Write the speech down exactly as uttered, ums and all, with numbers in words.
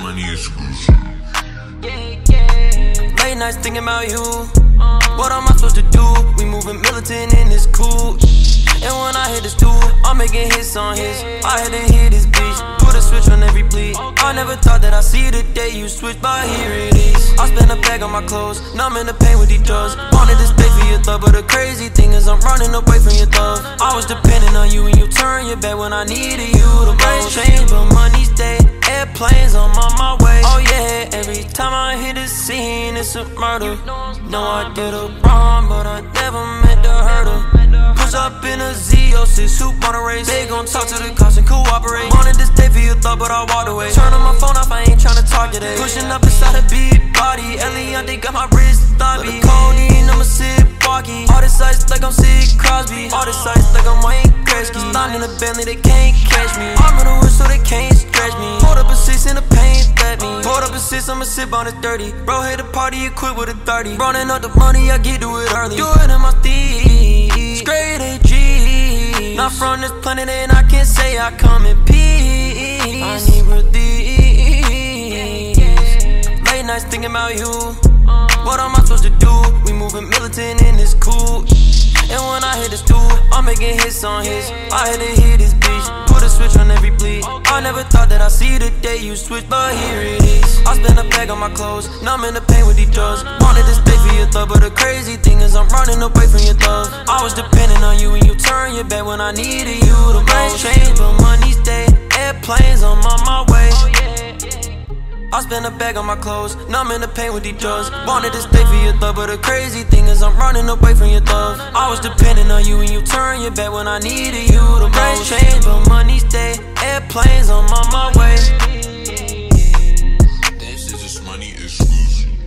money exclusive. Late nights thinking about you. What am I supposed to do? We moving militant in this cool. And when I hit the stool, I'm making hits on hits. I had to hit this bitch, put a switch on every bleed. I never thought that I'd see the day you switch, but here it is. I spent a bag on my clothes, now I'm in the pain with these drugs. Wanted to stay for your love, but the crazy thing is I'm running away from your love. I was depending on you and you turned your back when I needed you the most. Change, but money stay. Airplanes, I'm on my way. Oh yeah, every time I hit the scene, it's a murder. No, I did a wrong, but I never meant to hurt her. Push up in a Z oh six, who wanna race? They gon' talk to the cops and cooperate. Wanted to stay for your thought, but I walked away. Turn on my phone off, I ain't tryna talk today. Pushing up inside a big body, Eliante got my wrist sloppy. Codeine, I'ma sit walkie. All this ice like I'm Sid Crosby. All this ice like I'm Wayne Gretzky. Sliding in a Bentley, they can't catch me. I'm in the woods so they can't stretch me. Pulled up a six in the paint, let me. Pulled up a six, I'ma sip on a thirty. Bro, hit the party, equipped with a thirty. Running up the money, I get to it early. Do it in my thieves, straight A G. Not from this planet and I can't say I come in peace. I need release. Late nights thinking about you. What am I supposed to do? We moving militant in this cool. And when I hit the stool, I'm making hits on hits. I had to hit this bitch, put a switch on every bleed. I never thought that I'd see the day you switch, but here it is. I spent a bag on my clothes, now I'm in the pain with these drugs. Wanted to stay for your love, but the crazy thing is I'm running away from your love. I was depending on you and you turned your back when I needed you the most. Change, but money stay. Airplanes, I'm on my way. I spent a bag on my clothes, now I'm in the pain with these drugs. Wanted to stay for your love, but the crazy thing is I'm running away from your love. I was depending on you and you turned your back when I needed you the most. Change, but money stay. Airplanes, I'm on my way. This is just money exclusive.